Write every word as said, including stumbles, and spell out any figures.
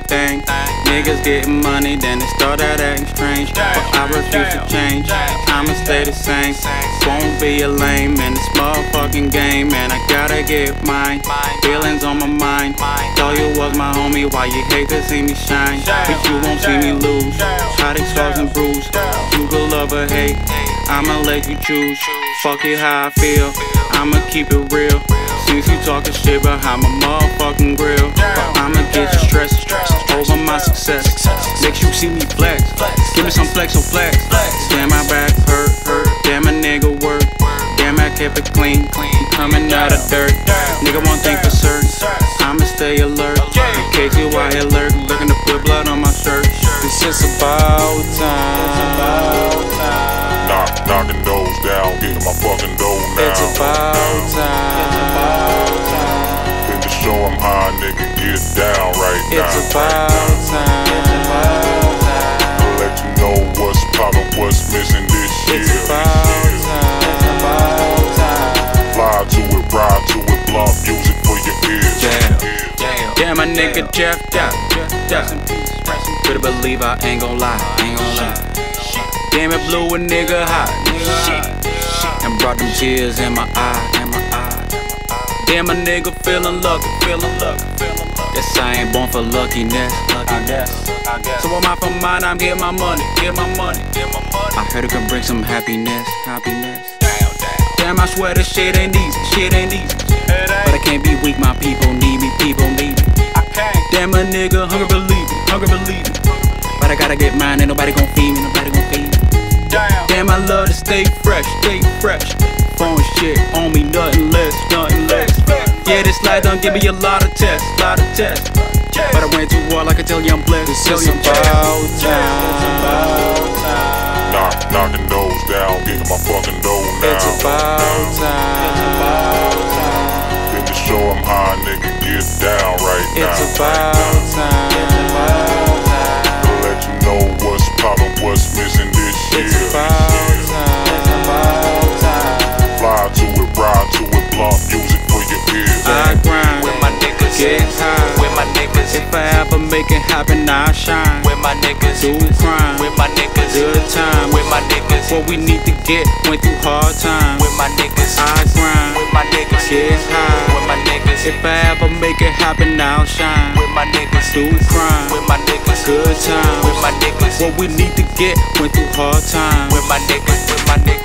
thing. Niggas getting money, then they start out acting strange. But I refuse to change, I'ma stay the same. Won't be a lame in this motherfucking game, man. I gotta get mine. Feelings on my mind. Thought you was my homie, why you hate to see me shine? But you won't see me lose. Hot scars and bruise. You could love or hate, I'ma let you choose. Fuck it how I feel, I'ma keep it real. Since you talking shit behind my motherfucking grill, but I'ma get you stressed over my success. Next you see me flex, give me some flex or flex. Damn my back hurt, hurt. Damn a nigga work, damn I kept it clean, clean. Coming out of dirt, nigga one thing for certain, I'ma stay alert. In case you out here lurking, looking to put blood on my shirt. It's just about time. Knock, knocking doors down, getting my fucking dough now. It's about time. Been to show 'em how a nigga get down right now. It's about time. I'll let you know what's poppin', what's missing this year. It's about time. It's about time. Fly to it, ride to it, blunt music for your ears. Damn, damn, my nigga Jeff, yeah, yeah. Better believe I ain't gon' lie, ain't gon' lie. Damn, it blew a nigga hot, and brought them tears in my eye, in my eye. Damn, a nigga feeling lucky, feeling lucky, feeling lucky. Guess I ain't born for luckiness, luckiness. So I'm out for mine, I'm getting my money, get my money, get my money. I heard it can bring some happiness, happiness. Damn, damn. Damn, I swear this shit ain't easy, shit ain't easy. But I can't be weak, my people need me, people need me. I can't. Damn, a nigga hungry believe me, hungry believe me. But I gotta get mine, ain't nobody gon' feed me, nobody gon' feed me. Damn. Damn, I love to stay fresh, stay fresh. Phone shit on me, nothing less, nothing less. Yeah, this life done give me a lot of tests, lot of tests. But I went too hard, like I tell you I'm blessed. It's about time. Knock, knocking doors down, getting my fucking dough now. It's about time. Been to show 'em how a nigga get down right now. It's about time. I'll let you know what's poppin', what's missing this year. It's about time. It's about time. Fly to it, ride to it, blunt music for your ears. I grind with my niggas, get high. with my niggas, If I ever make it happen, I shine. with my niggas, Do crime, with my niggas, good time. with my niggas, What we need to get, went through hard times. with my niggas, I grind, with my niggas, get high. with my niggas, If I ever make it happen, I'll shine. with my niggas, Do crime, with my niggas, good time. with my niggas, What we need to get, went through hard times. with my niggas, with my niggas.